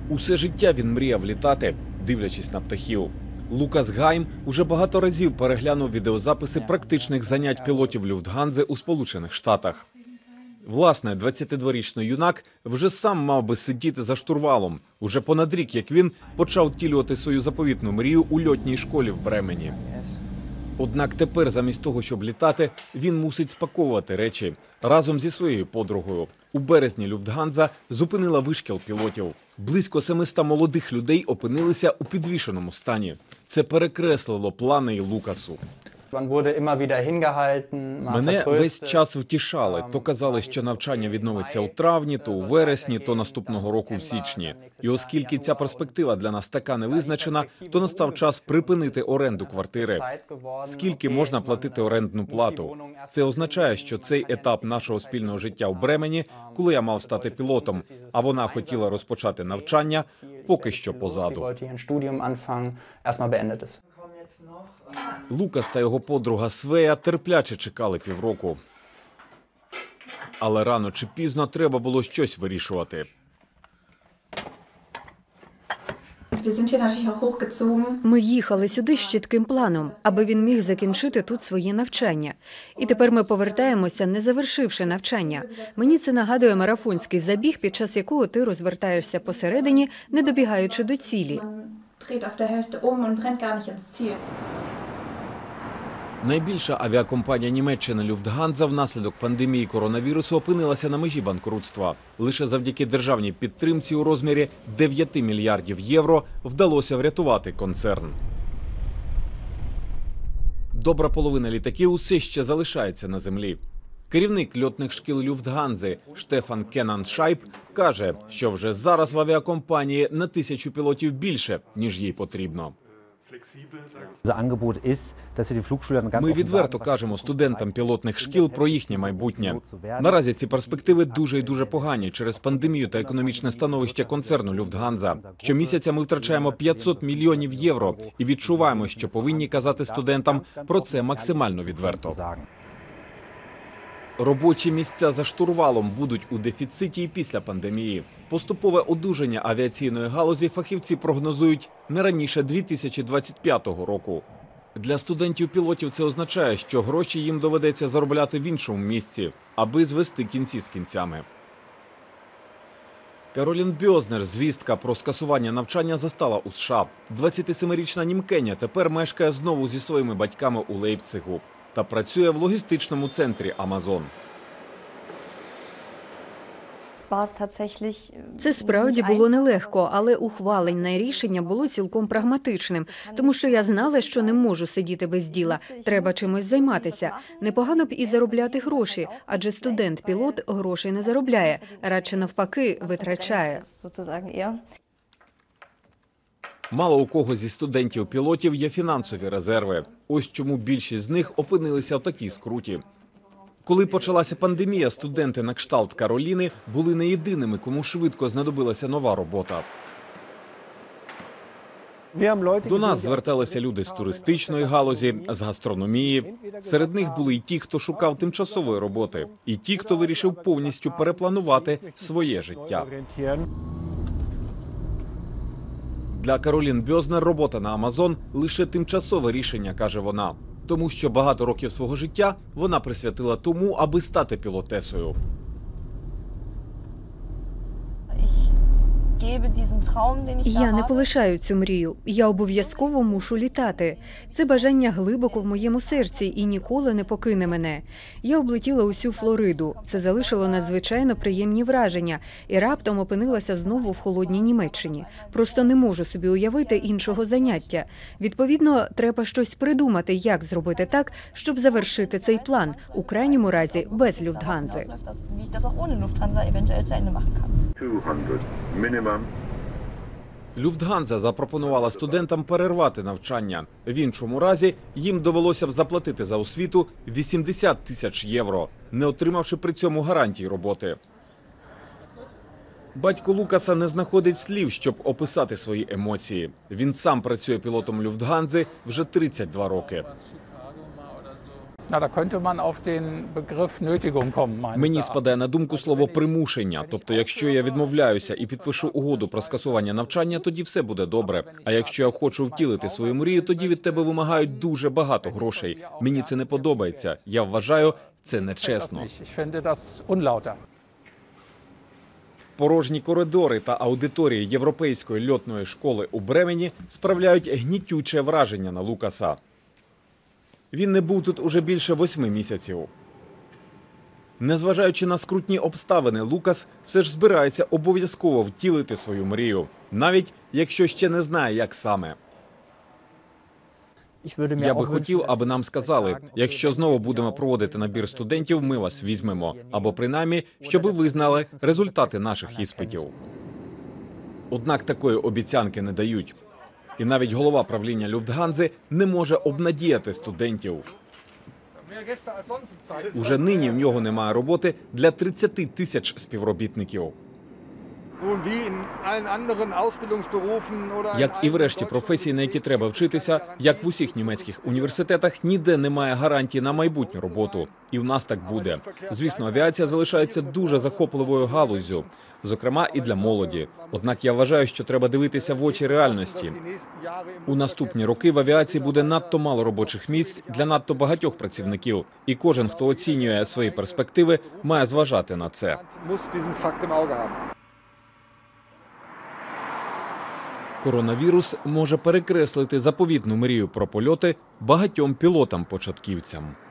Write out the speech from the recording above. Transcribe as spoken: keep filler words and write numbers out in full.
Усе життя він мріяв літати, дивлячись на птахів. Лукас Гайм уже багато разів переглянув відеозаписи практичних занять пілотів Люфтганзи у Сполучених Штатах. Власне, двадцятидворічний юнак вже сам мав би сидіти за штурвалом. Уже понад рік, як він почав втілювати свою заповітну мрію у льотній школі в Бремені. Однак тепер, замість того, щоб літати, він мусить спаковувати речі. Разом зі своєю подругою. У березні Люфтганза зупинила вишкіл пілотів. Близько семисот молодих людей опинилися у підвішеному стані. Це перекреслило плани і Лукасу. Мене весь час втішали. То казали, що навчання відновиться у травні, то у вересні, то наступного року в січні. І оскільки ця перспектива для нас така невизначена, то настав час припинити оренду квартири. Скільки можна платити орендну плату? Це означає, що цей етап нашого спільного життя у Бремені, коли я мав стати пілотом, а вона хотіла розпочати навчання, поки що позаду. Лукас та його подруга Свея терпляче чекали півроку. Але рано чи пізно треба було щось вирішувати. Ми їхали сюди з чітким планом, аби він міг закінчити тут своє навчання. І тепер ми повертаємося, не завершивши навчання. Мені це нагадує марафонський забіг, під час якого ти розвертаєшся посередині, не добігаючи до цілі. Найбільша авіакомпанія Німеччини Люфтганза внаслідок пандемії коронавірусу опинилася на межі банкрутства. Лише завдяки державній підтримці у розмірі дев'яти мільярдів євро вдалося врятувати концерн. Добра половина літаків усе ще залишається на землі. Керівник льотних шкіл Люфтганзи Штефан Кенан-Шайб каже, що вже зараз в авіакомпанії на тисячу пілотів більше, ніж їй потрібно. Ми відверто кажемо студентам пілотних шкіл про їхнє майбутнє. Наразі ці перспективи дуже і дуже погані через пандемію та економічне становище концерну Люфтганза. Щомісяця ми втрачаємо п'ятсот мільйонів євро і відчуваємо, що повинні казати студентам про це максимально відверто. Робочі місця за штурвалом будуть у дефіциті і після пандемії. Поступове одужання авіаційної галузі фахівці прогнозують не раніше дві тисячі двадцять п'ятого року. Для студентів-пілотів це означає, що гроші їм доведеться заробляти в іншому місці, аби звести кінці з кінцями. Каролін Бьознер звістка про скасування навчання застала у США. двадцятисемирічна німкеня тепер мешкає знову зі своїми батьками у Лейпцигу та працює в логістичному центрі Amazon. Це справді було нелегко, але ухвалене рішення було цілком прагматичним, тому що я знала, що не можу сидіти без діла, треба чимось займатися. Непогано б і заробляти гроші, адже студент-пілот грошей не заробляє, радше навпаки витрачає. Мало у кого зі студентів-пілотів є фінансові резерви. Ось чому більшість з них опинилися в такій скруті. Коли почалася пандемія, студенти на кшталт Кароліни були не єдиними, кому швидко знадобилася нова робота. До нас зверталися люди з туристичної галузі, з гастрономії. Серед них були і ті, хто шукав тимчасової роботи, і ті, хто вирішив повністю перепланувати своє життя. Для Каролін Бьознер робота на Amazon – лише тимчасове рішення, каже вона. Тому що багато років свого життя вона присвятила тому, аби стати пілотесою. Я не полишаю цю мрію. Я обов'язково мушу літати. Це бажання глибоко в моєму серці і ніколи не покине мене. Я облетіла усю Флориду. Це залишило надзвичайно приємні враження. І раптом опинилася знову в холодній Німеччині. Просто не можу собі уявити іншого заняття. Відповідно, треба щось придумати, як зробити так, щоб завершити цей план. У крайньому разі, без Люфтганзи. Люфтганза запропонувала студентам перервати навчання. В іншому разі їм довелося б заплатити за освіту вісімдесят тисяч євро, не отримавши при цьому гарантій роботи. Батько Лукаса не знаходить слів, щоб описати свої емоції. Він сам працює пілотом Люфтганзи вже тридцять два роки. Na, da könnte man auf den Begriff Nötigung kommen, meines Мені Erachtens. спадає на думку слово примушення. Тобто, якщо я відмовляюся і підпишу угоду про скасування навчання, тоді все буде добре. А якщо я хочу втілити свою мрію, тоді від тебе вимагають дуже багато грошей. Мені це не подобається. Я вважаю, це Das нечесно. nicht. Ich finde das unlauter. Порожні коридори та аудиторії європейської льотної школи у Бремені справляють гнітюче враження на Лукаса. Він не був тут уже більше восьми місяців. Незважаючи на скрутні обставини, Лукас все ж збирається обов'язково втілити свою мрію, навіть якщо ще не знає, як саме. Я би хотів, аби нам сказали, якщо знову будемо проводити набір студентів, ми вас візьмемо. Або принаймні, щоб ви знали результати наших іспитів. Однак такої обіцянки не дають. І навіть голова правління Люфтганзи не може обнадіяти студентів. Уже нині в нього немає роботи для тридцяти тисяч співробітників. Як і в решті професій, на які треба вчитися, як в усіх німецьких університетах, ніде немає гарантії на майбутню роботу. І в нас так буде. Звісно, авіація залишається дуже захопливою галуззю, зокрема і для молоді. Однак я вважаю, що треба дивитися в очі реальності. У наступні роки в авіації буде надто мало робочих місць для надто багатьох працівників. І кожен, хто оцінює свої перспективи, має зважати на це. Коронавірус може перекреслити заповітну мрію про польоти багатьом пілотам-початківцям.